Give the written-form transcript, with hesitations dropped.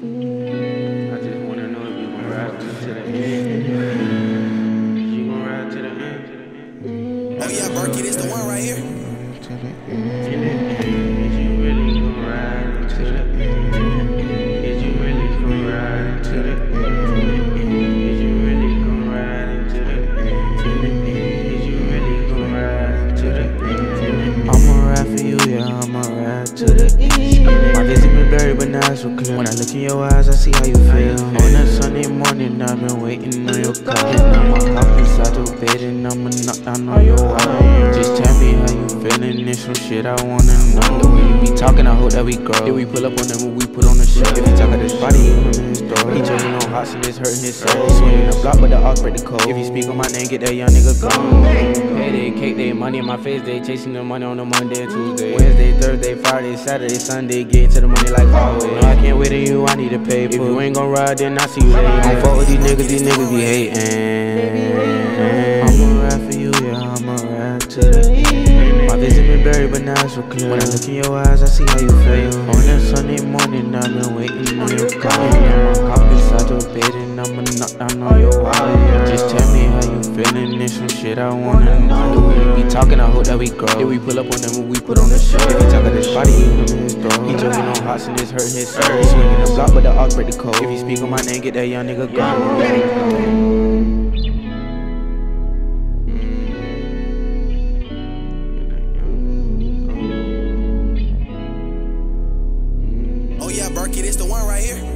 I just wanna know if you gon' ride to the end. You gon' ride to the end. Oh yeah, Berkey, this the one right here. Is you really gon' ride to the end? Is you really gon' ride to the end? Is you really gon' ride to the end? Is you really gon' ride to the end? I'ma ride for you, yeah, I'ma ride to the end. My vision been blurry, but now it's so clear. When I look in your eyes, I see how you feel. On that Sunday morning, I've been waiting on your call. And I'ma hop inside your bed and I'ma knock down on your wall. Just tell me how you feeling, it's some shit I wanna know. The way you be talking, I hope that we grow. If we pull up on them when we put on the show. If he talk at this body, you remember his story. He choking on hot and it's hurting his soul. He swinging the block, but the odds break the code. If you speak on my name, get that young nigga gone. Payday, cake day, money in my face day. Chasing the money on the Monday and Tuesday. Wednesday, Thursday, Friday, Saturday, Sunday. Getting to the money like always. No, I can't wait on you, I need to pay. If you ain't gon' ride, then I see you later. Don't fuck with these niggas be hating. I'ma ride for you, yeah, I'ma ride to the end. My vision been blurry, but now it's so clear. When I look in your eyes, I see how you feel. On that Sunday morning, I've been waiting on your call. I'ma hop inside your bed and I'ma knock down on your wall. Just tell me how you feeling, it's some shit I wanna know. The way you be talking, I hope that we grow. If we pull up on them when we put on the show. If he talk at this body, you remember his story. He joking on hot and it's hurting his soul. He swinging the block, but the odds break the code. If you speak on my name, get that young nigga gone. Oh yeah, Berkey, this the one right here.